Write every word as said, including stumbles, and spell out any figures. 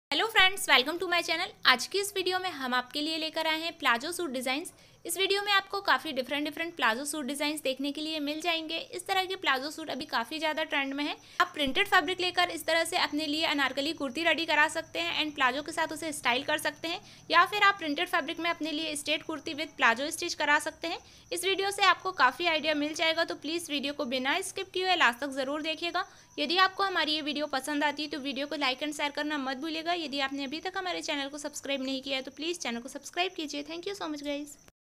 Hello friends, welcome to my channel. आज की इस वीडियो में हम आपके लिए लेकर आए हैं प्लाजो सूट डिज़ाइंस। इस वीडियो में आपको काफ़ी different different palazzo suit designs देखने के लिए मिल जाएंगे। इस तरह के प्लाजो सूट अभी काफ़ी ज़्यादा ट्रेंड में है। आप प्रिंटेड फैब्रिक लेकर इस तरह से अपने लिए अनारकली कुर्ती रेडी करा सकते हैं एंड प्लाजो के साथ उसे स्टाइल कर सकते हैं, या फिर आप प्रिंटेड फैब्रिक में अपने लिए straight kurti with palazzo stitch करा सकते हैं। इस वीडियो से आपको काफ़ी आइडिया मिल जाएगा, तो प्लीज़ वीडियो को बिना स्किप किए लास्ट तक ज़रूर देखिएगा। यदि आपको हमारी ये वीडियो पसंद आती है तो वीडियो को लाइक एंड शेयर करना मत भूलिएगा। यदि आपने अभी तक हमारे चैनल को सब्सक्राइब नहीं किया है तो प्लीज़ चैनल को सब्सक्राइब कीजिए। Thank you so much guys.